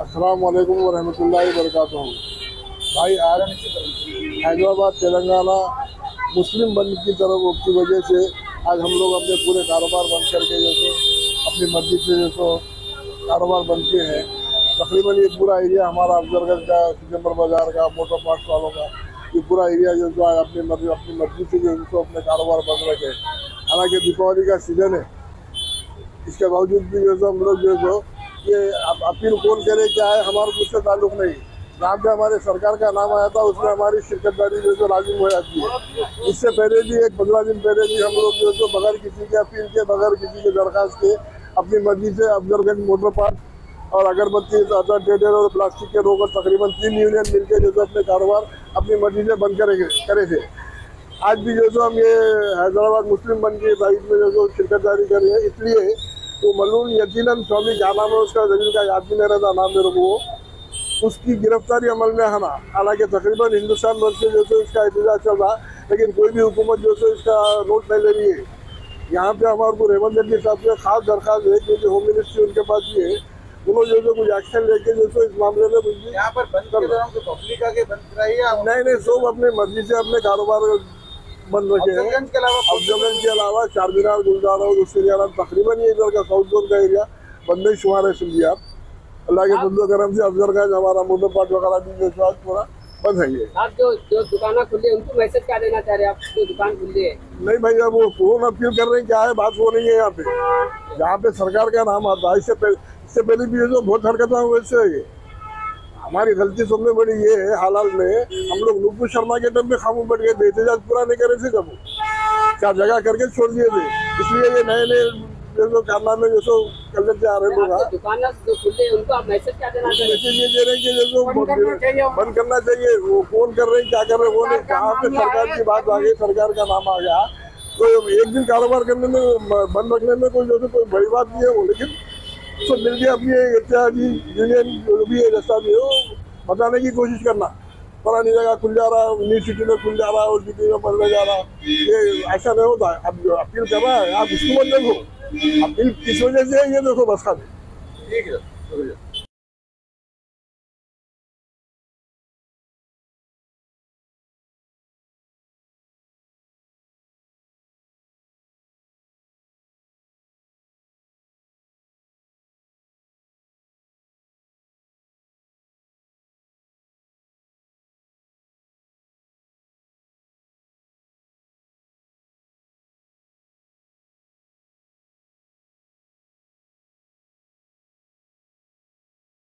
अस्सलाम वालेकुम वरहमतुल्लाहि वबरकातुहू। भाई आज हैदराबाद तेलंगाना मुस्लिम बंद की तरफ की वजह से आज हम लोग अपने पूरे कारोबार बंद करके अपनी मर्जी से कारोबार बंद किए हैं। तकरीबन ये पूरा एरिया हमारा अफजलगंज का, सिकंदर बाजार का, मोटर पार्ट्स वालों का ये पूरा एरिया आज अपनी मर्जी से अपने कारोबार बंद रखे। हालांकि दीपावली का सीजन है, इसके बावजूद भी हम लोग ये अपील कौन करे क्या है, हमारा कुछ से ताल्लुक नहीं। जहाँ पे हमारे सरकार का नाम आया था उसमें हमारी शिरकतदारी लाजिम हो जाती है। इससे पहले भी 15 दिन पहले भी हम लोग बगैर किसी के अपील के, बगैर किसी के दरख्वास्त के अपनी मर्जी से अफजलगंज मोटर पार्क और अगरबत्ती ट्रेडर और प्लास्टिक के रोक तकरीबन 3 यूनियन मिलकर अपने कारोबार अपनी मर्जी से बंद करे थे। आज भी हम ये हैदराबाद मुस्लिम बंद की तारीख में शिरकतदारी कर रहे हैं। इसलिए तो मलून यकीनन स्वामी क्या नाम है उसका, जमीन का याद भी नहीं रहता नाम मेरे को, उसकी गिरफ्तारी अमल में आना। हालांकि तकरीबन हिंदुस्तान भर से इसका एहतजाज चल रहा, लेकिन कोई भी हुकूमत इसका नोट नहीं ले रही है। यहाँ पे हमारे को रेवंत रेड्डी साहब से खास दरख्वास्त है, क्योंकि होम मिनिस्ट्री उनके पास भी है, उन्होंने कुछ एक्शन लेके इस मामले में कुछ यहाँ पर बंद कर रहा हूँ तो पब्लिक आके बंद कराइए। नहीं सब अपनी मर्जी से अपने कारोबार बंद रखे हैं। अफजलगंज के अलावा चारमीनार, गुलजार और उसके अलावा तकरीबन ये इधर का साउथ जोन का एरिया बंद ही शुमार है। समझिए आप, अल्लाह के फजल करम से अफजलगंज हमारा मोटर पार्क वगैरह भी पूरा बंद है। ये आप जो दुकानें खुली है उनको मैसेज क्या देना चाह रहे हैं? आप जो दुकान खुली है नहीं भाई, अब वो कौन अपील कर रहे हैं क्या है, बात वो नहीं है। यहाँ पे जहाँ पे सरकार का नाम आता है, इससे पहले भी बहुत हरकत वैसे है। ये हमारी गलती सबसे बड़ी ये है, हालाल में हम लोग नुपुर शर्मा के टाइम पे खामोश बैठ गए थे, एहतजाज पूरा नहीं करे थे, जब 4 जगह करके छोड़ दिए थे। इसलिए ये नए कारनामे कर लेते आ रहे लोग। दुकान जो खुले हैं उनको आप मैसेज क्या देना चाहिए? मैसेज ये दे रहे हैं कि बंद करना चाहिए। वो कौन कर रहे हैं, क्या कर रहे हैं वो नहीं। जहाँ पे सरकार की बात आ गई, सरकार का नाम आ गया, तो एक दिन कारोबार करने में, बंद रखने में कोई बड़ी बात नहीं है वो। लेकिन सब मिलकर अपनी इत्यादि यूनियन जो भी है रास्ता भी हो बताने की कोशिश करना। पुरानी जगह खुल जा रहा है, न्यू सिटी में खुल जा रहा है और सिटी में बंद जा रहा है, ये ऐसा नहीं होता। अब जो अपील कर रहा है आप उसको मत देखो, अपील किस वजह से ये देखो बस खाते। ठीक है।